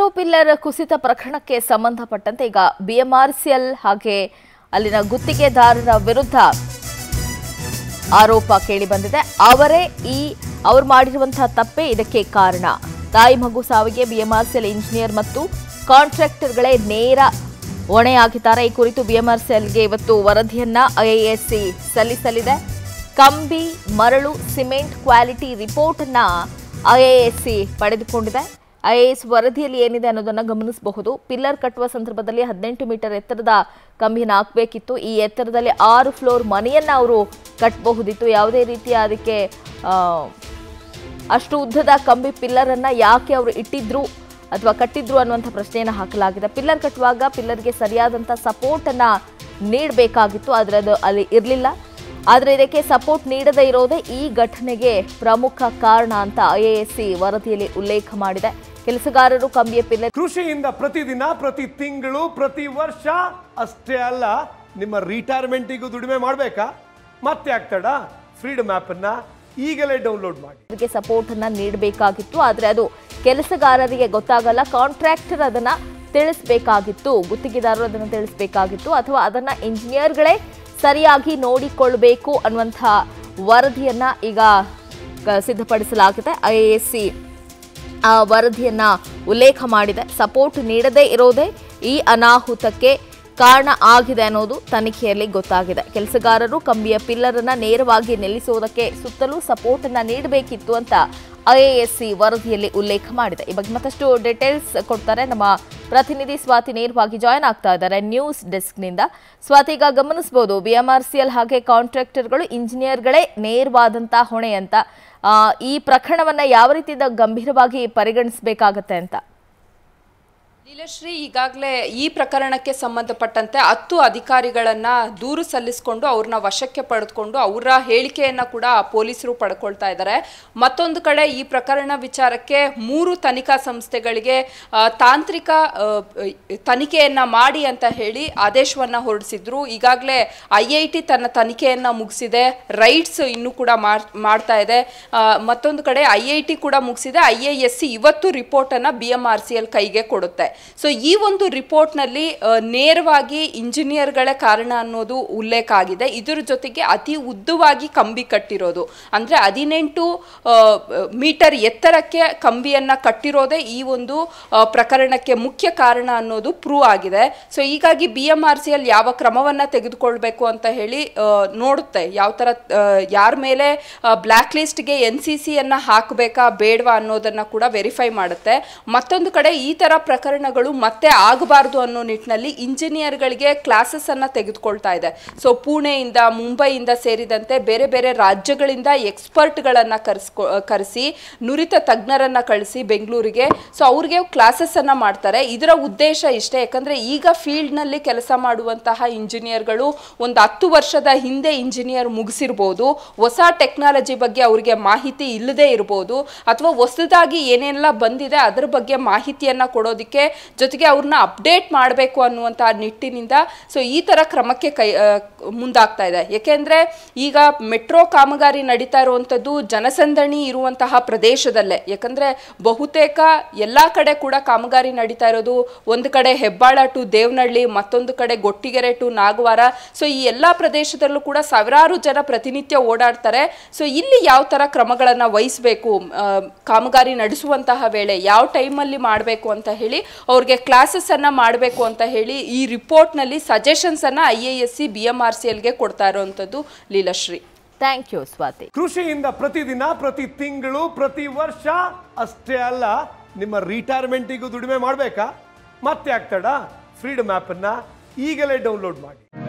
Caterpillar ಕುಸಿತ ಪ್ರಕರಣಕ್ಕೆ ಸಂಬಂಧಪಟ್ಟಂತೆ ಈಗ ಬಿಎಂಆರ್ಸಿಎಲ್ ಹಾಗೆ ಅಲ್ಲಿನ ಗುತ್ತಿಗೆದಾರರ ವಿರುದ್ಧ ಆರೋಪ ಕೇಳಿ ಬಂದಿದೆ. ಅವರು ಮಾಡಿರುವಂತಹ ತಪ್ಪೇ ಇದಕ್ಕೆ ಕಾರಣ. ತಾಯಿ ಮಗು ಸಾವಿಗೆ ಬಿಎಂಆರ್ಸಿಎಲ್ ಇಂಜಿನಿಯರ್ ಮತ್ತು ಕಾಂಟ್ರಾಕ್ಟರ್ಗಳೇ ನೇರ ಹೊಣೆಯಾಗಿದ್ದಾರೆ. ಈ ಕುರಿತು ಬಿಎಂಆರ್ಸಿಎಲ್ಗೆ ಇವತ್ತು ವರದಿಯನ್ನ ಐಎಎಸ್ಸಿ ಸಲ್ಲಿಸಲಿದೆ. ಕಂಬಿ, ಮರಳು, ಸಿಮೆಂಟ್ ಕ್ವಾಲಿಟಿ ರಿಪೋರ್ಟ್ ಅನ್ನ ಐಎಎಸ್ಸಿ ಪಡೆದುಕೊಂಡಿದೆ. ಐಎಎಸ್ ವರದಿಯಲ್ಲಿ ಏನಿದೆ ಅನ್ನೋದನ್ನ ಗಮನಿಸಬಹುದು. ಪಿಲ್ಲರ್ ಕಟ್ಟುವ ಸಂದರ್ಭದಲ್ಲಿ 18 ಮೀಟರ್ ಎತ್ತರದ ಕಂಬಿಯನ್ನು ಹಾಕಬೇಕಿತ್ತು. ಈ ಎತ್ತರದಲ್ಲಿ 6 ಫ್ಲೋರ್ ಮನೆಯನ್ನ ಅವರು ಕಟ್ಟಬಹುದಿತ್ತು. ಯಾವುದೇ ರೀತಿಯ ಅದಕ್ಕೆ ಅಷ್ಟು ಉದ್ದದ ಕಂಬಿ ಪಿಲ್ಲರ್ ಅನ್ನ ಯಾಕೆ ಅವರು ಇಟ್ಟಿದ್ರು ಅಥವಾ ಕಟ್ಟಿದ್ರು ಅನ್ನುವಂಥ ಪ್ರಶ್ನೆಯನ್ನು ಹಾಕಲಾಗಿದೆ. ಪಿಲ್ಲರ್ ಕಟ್ಟುವಾಗ ಪಿಲ್ಲರ್ಗೆ ಸರಿಯಾದಂಥ ಸಪೋರ್ಟ್ ಅನ್ನ ನೀಡಬೇಕಾಗಿತ್ತು, ಆದರೆ ಅದು ಅಲ್ಲಿ ಇರಲಿಲ್ಲ. ಆದರೆ ಇದಕ್ಕೆ ಸಪೋರ್ಟ್ ನೀಡದೇ ಇರೋದೇ ಈ ಘಟನೆಗೆ ಪ್ರಮುಖ ಕಾರಣ ಅಂತ ಐಎಎಸ್ಸಿ ವರದಿಯಲ್ಲಿ ಉಲ್ಲೇಖ ಮಾಡಿದೆ. ಕೆಲಸಗಾರರು ಕಂಬಿಯ ಪಿಲ್ಲರ್ ಕೃಷಿಯಿಂದ ಪ್ರತಿದಿನ, ಪ್ರತಿ ತಿಂಗಳು, ಪ್ರತಿ ವರ್ಷ ಅಷ್ಟೇ ಅಲ್ಲ, ನಿಮ್ಮ ರಿಟೈರ್ಮೆಂಟಿಗೂ ದುಡಿಮೆ ಮಾಡಬೇಕಾ? ಮತ್ತೆ ಆಗ್ತಡ ಫ್ರೀಡಮ್ ಆಪ್ ಅನ್ನ ಈಗಲೇ ಡೌನ್ಲೋಡ್ ಮಾಡಿ. ಇದಕ್ಕೆ ಸಪೋರ್ಟ್ ಅನ್ನ ನೀಡಬೇಕಾಗಿತ್ತು, ಆದರೆ ಅದು ಕೆಲಸಗಾರರಿಗೆ ಗೊತ್ತಾಗಲ್ಲ. ಕಾಂಟ್ರಾಕ್ಟರ್ ಅದನ್ನ ತಿಳಿಸಬೇಕಾಗಿತ್ತು, ಗುತ್ತಿಗೆದಾರರು ಅದನ್ನು ತಿಳಿಸಬೇಕಾಗಿತ್ತು, ಅಥವಾ ಅದನ್ನ ಇಂಜಿನಿಯರ್ಗಳೇ ಸರಿಯಾಗಿ ನೋಡಿಕೊಳ್ಳಬೇಕು ಅನ್ನುವಂಥ ವರದಿಯನ್ನ ಈಗ ಸಿದ್ಧಪಡಿಸಲಾಗಿದೆ. ಐಎಎಸ್ಸಿ ಆ ವರದಿಯನ್ನ ಉಲ್ಲೇಖ ಮಾಡಿದೆ. ಸಪೋರ್ಟ್ ನೀಡದೇ ಇರೋದೇ ಈ ಅನಾಹುತಕ್ಕೆ ಕಾರಣ ಆಗಿದೆ ಅನ್ನೋದು ತನಿಖೆಯಲ್ಲಿ ಗೊತ್ತಾಗಿದೆ. ಕೆಲಸಗಾರರು ಕಂಬಿಯ ಪಿಲ್ಲರ್ ಅನ್ನ ನೇರವಾಗಿ ನಿಲ್ಲಿಸುವುದಕ್ಕೆ ಸುತ್ತಲೂ ಸಪೋರ್ಟ್ ಅನ್ನ ನೀಡಬೇಕಿತ್ತು ಅಂತ ಐಎಎಸ್ಸಿ ವರದಿಯಲ್ಲಿ ಉಲ್ಲೇಖ ಮಾಡಿದೆ. ಈ ಬಗ್ಗೆ ಮತ್ತಷ್ಟು ಡೀಟೇಲ್ಸ್ ಕೊಡ್ತಾರೆ ನಮ್ಮ ಪ್ರತಿನಿಧಿ ಸ್ವಾತಿ, ನೇರವಾಗಿ ಜಾಯ್ನ್ ಆಗ್ತಾ ಇದ್ದಾರೆ ನ್ಯೂಸ್ ಡೆಸ್ಕ್ನಿಂದ. ಸ್ವಾತಿ, ಈಗ ಗಮನಿಸಬಹುದು ಬಿಎಂಆರ್ಸಿಎಲ್ ಹಾಗೆ ಕಾಂಟ್ರಾಕ್ಟರ್ಗಳು ಇಂಜಿನಿಯರ್ಗಳೇ ನೇರವಾದಂತಹ ಹೊಣೆ ಅಂತ. ಈ ಪ್ರಕರಣವನ್ನ ಯಾವ ರೀತಿಯಿಂದ ಗಂಭೀರವಾಗಿ ಪರಿಗಣಿಸಬೇಕಾಗತ್ತೆ ಅಂತ? ಲೀಲಾಶ್ರೀ, ಈಗಾಗಲೇ ಈ ಪ್ರಕರಣಕ್ಕೆ ಸಂಬಂಧಪಟ್ಟಂತೆ 10 ಅಧಿಕಾರಿಗಳನ್ನ ದೂರು ಸಲ್ಲಿಸಿಕೊಂಡು ಅವ್ರನ್ನ ವಶಕ್ಕೆ ಪಡೆದುಕೊಂಡು ಅವರ ಹೇಳಿಕೆಯನ್ನ ಕೂಡ ಪೊಲೀಸರು ಪಡ್ಕೊಳ್ತಾ ಇದ್ದಾರೆ. ಮತ್ತೊಂದು ಕಡೆ ಈ ಪ್ರಕರಣ ವಿಚಾರಕ್ಕೆ 3 ತನಿಖಾ ಸಂಸ್ಥೆಗಳಿಗೆ ತಾಂತ್ರಿಕ ತನಿಖೆಯನ್ನ ಮಾಡಿ ಅಂತ ಹೇಳಿ ಆದೇಶವನ್ನ ಹೊರಡಿಸಿದ್ರು. ಈಗಾಗಲೇ ಐಐಟಿ ತನ್ನ ತನಿಖೆಯನ್ನ ಮುಗಿಸಿದೆ, ರೈಟ್ಸ್ ಇನ್ನೂ ಕೂಡ ಮಾಡ್ತಾ ಇದೆ. ಮತ್ತೊಂದು ಕಡೆ ಐಐಟಿ ಕೂಡ ಮುಗಿಸಿದೆ. ಐಎಎಸ್ಸಿ ಇವತ್ತು ರಿಪೋರ್ಟ್ ಅನ್ನ ಬಿಎಂಆರ್ಸಿಎಲ್ ಕೈಗೆ ಕೊಡುತ್ತೆ. ಸೊ ಈ ಒಂದು ರಿಪೋರ್ಟ್ ನಲ್ಲಿ ನೇರವಾಗಿ ಇಂಜಿನಿಯರ್ಗಳೇ ಕಾರಣ ಅನ್ನೋದು ಉಲ್ಲೇಖ ಆಗಿದೆ. ಇದರ ಜೊತೆಗೆ ಅತಿ ಉದ್ದವಾಗಿ ಕಂಬಿ ಕಟ್ಟಿರೋದು, ಅಂದ್ರೆ 18 ಮೀಟರ್ ಎತ್ತರಕ್ಕೆ ಕಂಬಿಯನ್ನ ಕಟ್ಟಿರೋದೇ ಈ ಒಂದು ಪ್ರಕರಣಕ್ಕೆ ಮುಖ್ಯ ಕಾರಣ ಅನ್ನೋದು ಪ್ರೂವ್ ಆಗಿದೆ. ಸೊ ಹೀಗಾಗಿ ಬಿಎಂಆರ್ಸಿಎಲ್ ಯಾವ ಕ್ರಮವನ್ನ ತೆಗೆದುಕೊಳ್ಬೇಕು ಅಂತ ಹೇಳಿ ನೋಡುತ್ತೆ. ಯಾವ ತರ ಯಾರ ಮೇಲೆ ಬ್ಲ್ಯಾಕ್ ಲಿಸ್ಟ್ಗೆ NCC ಅನ್ನ ಹಾಕಬೇಕಾ ಬೇಡವಾ ಅನ್ನೋದನ್ನ ಕೂಡ ವೆರಿಫೈ ಮಾಡುತ್ತೆ. ಮತ್ತೊಂದು ಕಡೆ ಈ ತರ ಪ್ರಕರಣ ಮತ್ತೆ ಆಗಬಾರದು ಅನ್ನೋ ನಿಟ್ಟಿನಲ್ಲಿ ಇಂಜಿನಿಯರ್ಗಳಿಗೆ ಕ್ಲಾಸಸ್ ಅನ್ನ ತೆಗೆದುಕೊಳ್ತಾ ಇದೆ. ಸೊ ಪುಣೆಯಿಂದ, ಮುಂಬೈಯಿಂದ ಸೇರಿದಂತೆ ಬೇರೆ ಬೇರೆ ರಾಜ್ಯಗಳಿಂದ ಎಕ್ಸ್ಪರ್ಟ್ಗಳನ್ನ ಕರೆಸಿ ನುರಿತ ತಜ್ಞರನ್ನ ಕಳಿಸಿ ಬೆಂಗಳೂರಿಗೆ ಸೊ ಅವ್ರಿಗೆ ಕ್ಲಾಸಸ್ ಅನ್ನ ಮಾಡ್ತಾರೆ. ಇದರ ಉದ್ದೇಶ ಇಷ್ಟೇ, ಯಾಕಂದ್ರೆ ಈಗ ಫೀಲ್ಡ್ ನಲ್ಲಿ ಕೆಲಸ ಮಾಡುವಂತಹ ಇಂಜಿನಿಯರ್ಗಳು ಒಂದು 10 ವರ್ಷದ ಹಿಂದೆ ಇಂಜಿನಿಯರ್ ಮುಗಿಸಿರ್ಬೋದು, ಹೊಸ ಟೆಕ್ನಾಲಜಿ ಬಗ್ಗೆ ಅವರಿಗೆ ಮಾಹಿತಿ ಇಲ್ಲದೆ ಇರಬಹುದು, ಅಥವಾ ಹೊಸದಾಗಿ ಏನೆಲ್ಲ ಬಂದಿದೆ ಅದರ ಬಗ್ಗೆ ಮಾಹಿತಿಯನ್ನ ಕೊಡೋದಕ್ಕೆ ಜೊತೆಗೆ ಅವ್ರನ್ನ ಅಪ್ಡೇಟ್ ಮಾಡಬೇಕು ಅನ್ನುವಂತಹ ನಿಟ್ಟಿನಿಂದ ಸೊ ಈ ತರ ಕ್ರಮಕ್ಕೆ ಮುಂದಾಗ್ತಾ ಇದೆ. ಯಾಕೆಂದ್ರೆ ಈಗ ಮೆಟ್ರೋ ಕಾಮಗಾರಿ ನಡೀತಾ ಇರುವಂತದ್ದು ಜನಸಂದಣಿ ಇರುವಂತಹ ಪ್ರದೇಶದಲ್ಲೇ. ಯಾಕಂದ್ರೆ ಬಹುತೇಕ ಎಲ್ಲಾ ಕಡೆ ಕೂಡ ಕಾಮಗಾರಿ ನಡೀತಾ ಇರೋದು ಒಂದು ಕಡೆ ಹೆಬ್ಬಾಳ ಟು ದೇವನಹಳ್ಳಿ, ಮತ್ತೊಂದು ಕಡೆ ಗೊಟ್ಟಿಗೆರೆ ಟು ನಾಗವಾರ. ಸೊ ಈ ಎಲ್ಲಾ ಪ್ರದೇಶದಲ್ಲೂ ಕೂಡ ಸಾವಿರಾರು ಜನ ಪ್ರತಿನಿತ್ಯ ಓಡಾಡ್ತಾರೆ. ಸೊ ಇಲ್ಲಿ ಯಾವ ತರ ಕ್ರಮಗಳನ್ನ ವಹಿಸಬೇಕು, ಕಾಮಗಾರಿ ನಡೆಸುವಂತಹ ವೇಳೆ ಯಾವ ಟೈಮಲ್ಲಿ ಮಾಡಬೇಕು ಅಂತ ಹೇಳಿ ಅವ್ರಿಗೆ ಕ್ಲಾಸಸ್ ಅನ್ನ ಮಾಡಬೇಕು ಅಂತ ಹೇಳಿ ಈ ರಿಪೋರ್ಟ್ ನಲ್ಲಿ ಸಜೆಷನ್ಸ್ ಅನ್ನ ಐಎಎಸ್ಸಿ ಬಿಎಂಆರ್ಸಿಎಲ್ಗೆ ಕೊಡ್ತಾ ಇರುವಂತದ್ದು. Leelashree, thank you Swathi. ಕೃಷಿಯಿಂದ ಪ್ರತಿದಿನ, ಪ್ರತಿ ತಿಂಗಳು, ಪ್ರತಿ ವರ್ಷ ಅಷ್ಟೇ ಅಲ್ಲ, ನಿಮ್ಮ ರಿಟೈರ್ಮೆಂಟಿಗೂ ದುಡಿಮೆ ಮಾಡಬೇಕಾ? ಮತ್ತೆ ಆಗ್ತಡ ಫ್ರೀಡಮ್ ಆಪ್ ಅನ್ನ ಈಗಲೇ ಡೌನ್ಲೋಡ್ ಮಾಡಿ.